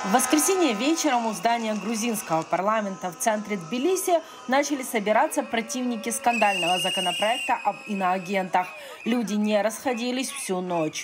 В воскресенье вечером у здания грузинского парламента в центре Тбилиси начали собираться противники скандального законопроекта об иноагентах. Люди не расходились всю ночь.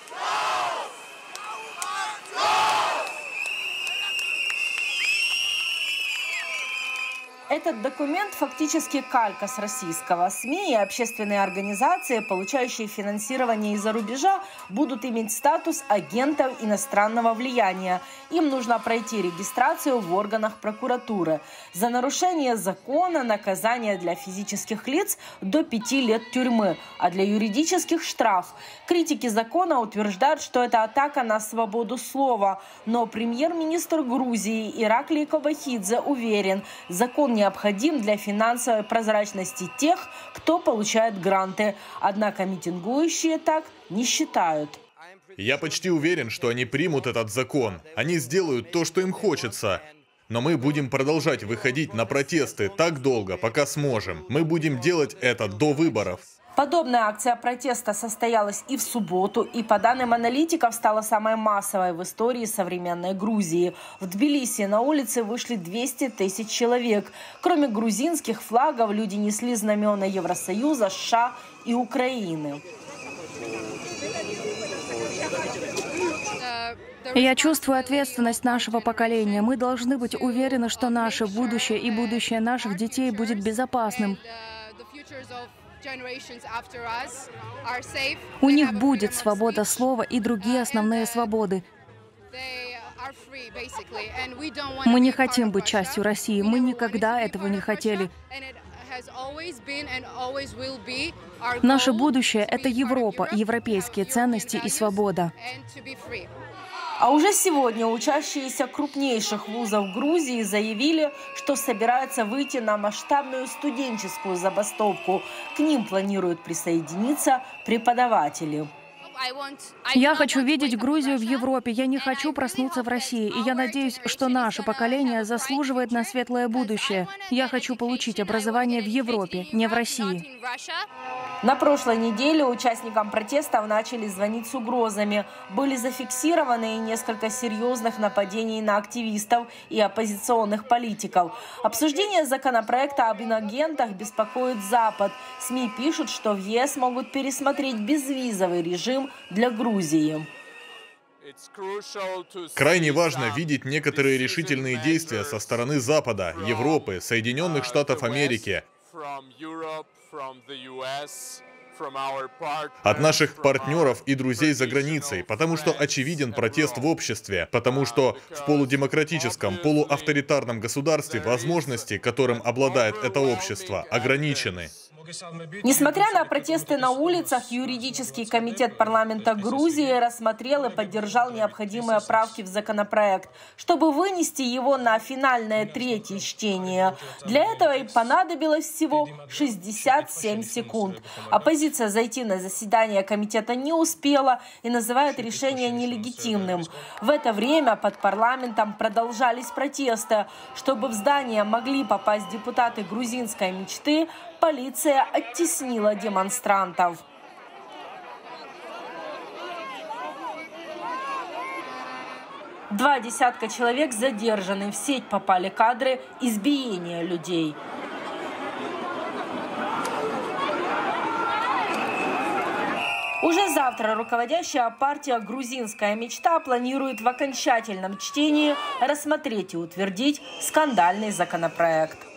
Этот документ фактически калька с российского. СМИ и общественные организации, получающие финансирование из-за рубежа, будут иметь статус агентов иностранного влияния. Им нужно пройти регистрацию в органах прокуратуры. За нарушение закона наказание для физических лиц до 5 лет тюрьмы, а для юридических штраф. Критики закона утверждают, что это атака на свободу слова. Но премьер-министр Грузии Ираклий Кобахидзе уверен, закон необходим для финансовой прозрачности тех, кто получает гранты. Однако митингующие так не считают. Я почти уверен, что они примут этот закон. Они сделают то, что им хочется. Но мы будем продолжать выходить на протесты так долго, пока сможем. Мы будем делать это до выборов. Подобная акция протеста состоялась и в субботу, и, по данным аналитиков, стала самой массовой в истории современной Грузии. В Тбилиси на улице вышли 200 тысяч человек. Кроме грузинских флагов, люди несли знамена Евросоюза, США и Украины. Я чувствую ответственность нашего поколения. Мы должны быть уверены, что наше будущее и будущее наших детей будет безопасным. У них будет свобода слова и другие основные свободы. Мы не хотим быть частью России. Мы никогда этого не хотели. Наше будущее — это Европа, европейские ценности и свобода. А уже сегодня учащиеся крупнейших вузов Грузии заявили, что собираются выйти на масштабную студенческую забастовку. К ним планируют присоединиться преподаватели. Я хочу видеть Грузию в Европе. Я не хочу проснуться в России. И я надеюсь, что наше поколение заслуживает на светлое будущее. Я хочу получить образование в Европе, не в России. На прошлой неделе участникам протестов начали звонить с угрозами. Были зафиксированы и несколько серьезных нападений на активистов и оппозиционных политиков. Обсуждение законопроекта об иноагентах беспокоит Запад. СМИ пишут, что в ЕС могут пересмотреть безвизовый режим для Грузии. Крайне важно видеть некоторые решительные действия со стороны Запада, Европы, Соединенных Штатов Америки, от наших партнеров и друзей за границей, потому что очевиден протест в обществе, потому что в полудемократическом, полуавторитарном государстве возможности, которым обладает это общество, ограничены. Несмотря на протесты на улицах, юридический комитет парламента Грузии рассмотрел и поддержал необходимые правки в законопроект, чтобы вынести его на финальное третье чтение. Для этого и понадобилось всего 67 секунд. Оппозиция зайти на заседание комитета не успела и называет решение нелегитимным. В это время под парламентом продолжались протесты. Чтобы в здание могли попасть депутаты грузинской мечты, полиция оттеснила демонстрантов. Два десятка человек задержаны. В сеть попали кадры избиения людей. Уже завтра руководящая партия «Грузинская мечта» планирует в окончательном чтении рассмотреть и утвердить скандальный законопроект.